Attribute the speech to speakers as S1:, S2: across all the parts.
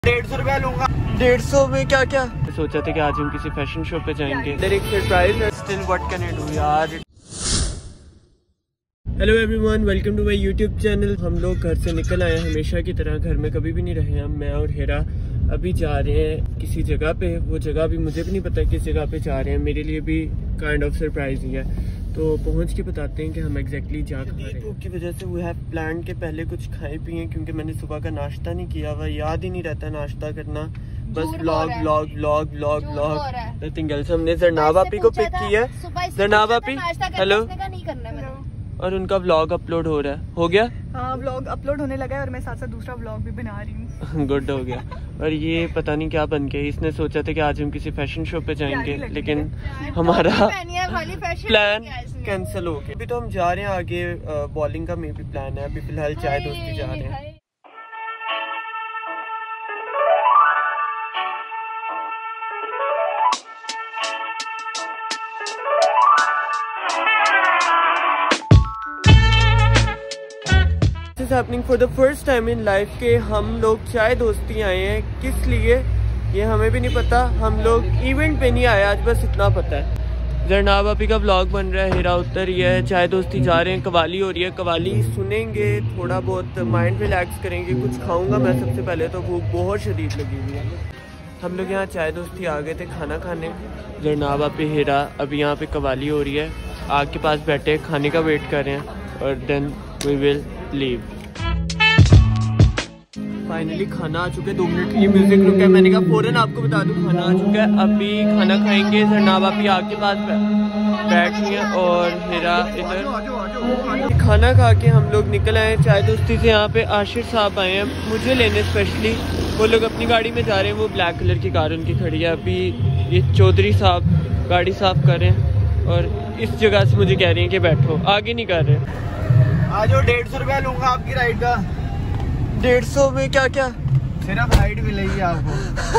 S1: 150 रुपया लूंगा।
S2: 150 में क्या क्या सोचा था कि आज हम किसी फैशन शो पे जाएंगे। एक सरप्राइज है, still what can I do यार। Hello everyone, welcome to my YouTube channel. हम लोग घर से निकल आए हमेशा की तरह, घर में कभी भी नहीं रहे हम। मैं और हेरा अभी जा रहे हैं किसी जगह पे। वो जगह भी मुझे भी नहीं पता किस जगह पे जा रहे हैं, मेरे लिए भी काइंड ऑफ सरप्राइज ही है। तो पहुंच के बताते हैं कि हम एग्जैक्टली जा कहाँ रहे हैं। की वजह से वी हैव प्लान के पहले कुछ खाए पिए, क्योंकि मैंने सुबह का नाश्ता नहीं किया हुआ, याद ही नहीं रहता नाश्ता करना, बस व्लॉग नथिंग एल्स। हमने जरनाब आपी को पिक किया। जरनाब आपी हेलो, और उनका व्लॉग अपलोड हो रहा है। हो गया?
S3: हाँ, व्लॉग अपलोड होने लगा है और मैं साथ साथ दूसरा व्लॉग भी बना रही हूँ।
S2: गुड हो गया। और ये पता नहीं क्या बन गया, इसने सोचा था कि आज हम किसी फैशन शो पे जाएंगे, लेकिन हमारा प्लान कैंसिल हो गया। अभी तो हम जा रहे हैं आगे, बॉलिंग का मे भी प्लान है। अभी फिलहाल चाय दोस्ती जा रहे हैं। Happening for the first time in life के हम लोग चाय दोस्ती आए हैं। किस लिए ये हमें भी नहीं पता। हम लोग इवेंट पे नहीं आए आज, बस इतना पता है। जरनाब आपी का व्लॉग बन रहा है, हेरा उतर रही है, चाय दोस्ती जा रहे हैं, कवाली हो रही है, कवाली सुनेंगे, थोड़ा बहुत माइंड रिलैक्स करेंगे। कुछ खाऊंगा मैं सबसे पहले, तो भूख बहुत शदीद लगी हुई है। हम लोग यहाँ चाय दोस्ती आ गए थे खाना खाने। जरनाब आपी हेरा अभी यहाँ पे कवाली हो रही है, आग के पास बैठे खाने का वेट कर रहे हैं, और then we will leave. Finally खाना आ चुका है, 2 मिनट के लिए म्यूजिक रुका है। मैंने कहा फौरन आपको बता दूं खाना आ चुका है। अभी खाना खाएंगे। जरनाब आपी आग के पास बैठ गई है और हेरा इधर। खाना खा के हम लोग निकल आए चाय दोस्ती से। यहाँ पे आशिर साहब आए हैं मुझे लेने स्पेशली। वो लोग अपनी गाड़ी में जा रहे हैं, वो ब्लैक कलर की कार उनकी खड़ी है। अभी ये चौधरी साहब गाड़ी साफ कर रहे हैं और इस जगह से मुझे कह रही है कि बैठो, आगे नहीं कर रहे।
S1: आज 150 रुपया लूंगा आपकी राइड का।
S2: 150 में क्या क्या
S1: सिर्फ राइड मिलेगी आपको।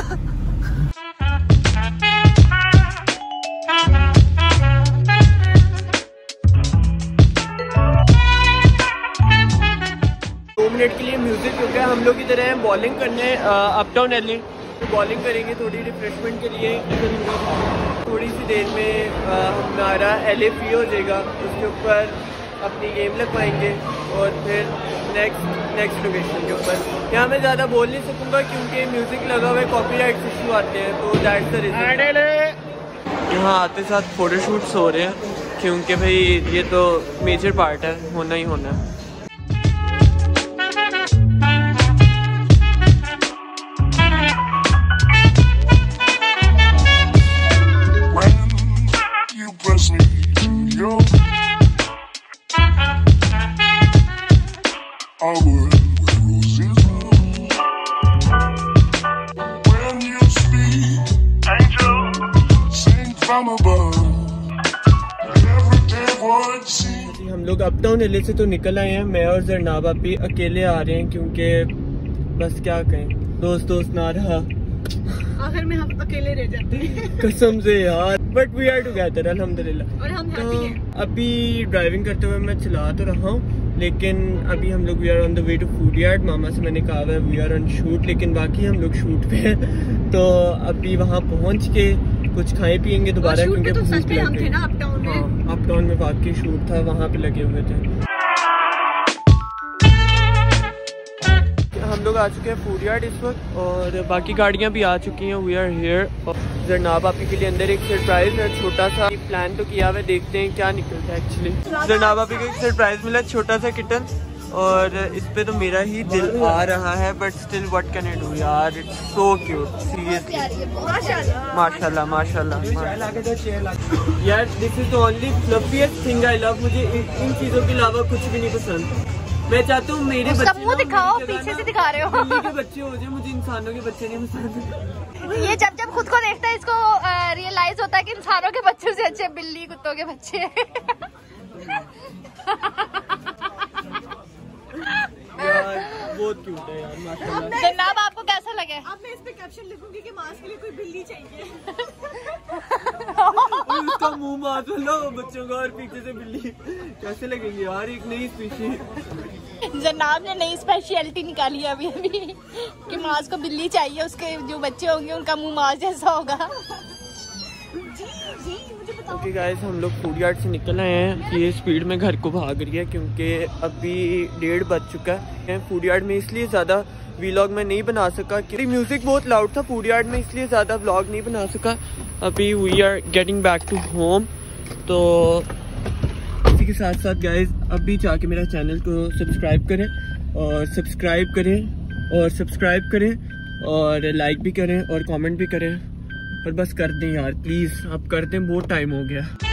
S1: दो मिनट के लिए म्यूजिक हो गया। हम लोग इधर हैं बॉलिंग करने, अपटाउन एली बॉलिंग करेंगे थोड़ी रिफ्रेशमेंट के लिए। थोड़ी सी देर में हमारा LA हो जाएगा, उसके ऊपर अपनी गेम लगवाएंगे और फिर नेक्स्ट लोकेशन के ऊपर। यहाँ मैं ज़्यादा बोल नहीं सकूँगा क्योंकि म्यूज़िक लगा हुआ है, कॉपीराइट इशू आते हैं, तो दैट्स द रीज़न। यहाँ आते साथ फोटोशूट्स हो रहे हैं क्योंकि भाई ये तो मेजर पार्ट है, होना ही होना है। हम लोग अपटाउन एले से तो निकल आए हैं। मैं और जरनाब आपी अकेले आ रहे हैं क्योंकि बस क्या कहें, दोस्त ना रहा,
S3: आखिर में हम अकेले रह जाते हैं।
S2: कसम से यार, बट वी आर टुगेदर अल्हम्दुलिल्लाह।
S3: और हम हैप्पी हैं।
S2: अभी ड्राइविंग करते हुए मैं चला तो रहा हूँ, लेकिन अभी हम लोग we are on the way to food yard. मामा से मैंने कहा है वी आर ऑन शूट, लेकिन बाकी हम लोग शूट पे हैं। तो अभी वहाँ पहुँच के कुछ खाए पियेंगे दोबारा, क्योंकि
S3: तो सच में हम थे ना अपटाउन में।
S2: हाँ, अपटाउन में वाकई शूट था, वहाँ पे लगे हुए थे। हम लोग आ चुके हैं फूड यार्ड इस वक्त, और बाकी गाड़ियाँ भी आ चुकी हैं। We are here. जरनाब आपी के लिए अंदर एक सरप्राइज है, छोटा सा प्लान तो किया हुआ, देखते हैं क्या निकलता है। एक्चुअली जरनाब आपी को एक सरप्राइज मिला, छोटा सा किटन, और इस पे तो मेरा ही दिल आ रहा है, but still what can I do यार, इट्स सो क्यूट सीरियसली। माशाल्लाह माशाल्लाह यार, this is the only fluffiest thing I love. मुझे इन चीजों के अलावा कुछ भी नहीं पसंद। मैं चाहता हूँ मेरे बच्चे
S3: मुंह दिखाओ, पीछे से दिखा रहे हो,
S2: बिल्ली के बच्चे हो जाए, मुझे इंसानों के बच्चे नहीं पसंद।
S3: ये जब खुद को देखता है इसको रियलाइज होता है कि इंसानों के बच्चों से अच्छे बिल्ली कुत्तों के बच्चे
S2: यार बहुत क्यूट है यार माशाल्लाह।
S3: जनाब आपको कैसा लगे?
S4: अब मैं इस पे कैप्शन लिखूंगी कि मास के लिए कोई बिल्ली चाहिए।
S2: उसका मुंह मार लो बच्चों का, और पीछे से बिल्ली, कैसे लगेंगे यार, एक नई स्पीशीज।
S4: जनाब ने नई स्पेशलिटी निकाली है अभी कि मास को बिल्ली चाहिए, उसके जो बच्चे होंगे उनका मुंह मास जैसा होगा।
S2: ओके गाइस, हम लोग फूड यार्ड से निकल आए हैं। ये स्पीड में घर को भाग रही है क्योंकि अभी 1:30 बज चुका है। फूड यार्ड में इसलिए ज़्यादा व्लॉग मैं नहीं बना सका क्योंकि म्यूज़िक बहुत लाउड था फूड यार्ड में, इसलिए ज़्यादा व्लॉग नहीं बना सका। अभी we are getting back to home. तो इसी के साथ साथ गाइस अभी जाके मेरा चैनल को सब्सक्राइब करें और सब्सक्राइब करें और लाइक भी करें और कमेंट भी करें और बस कर दें यार प्लीज़, आप कर दें, बहुत टाइम हो गया।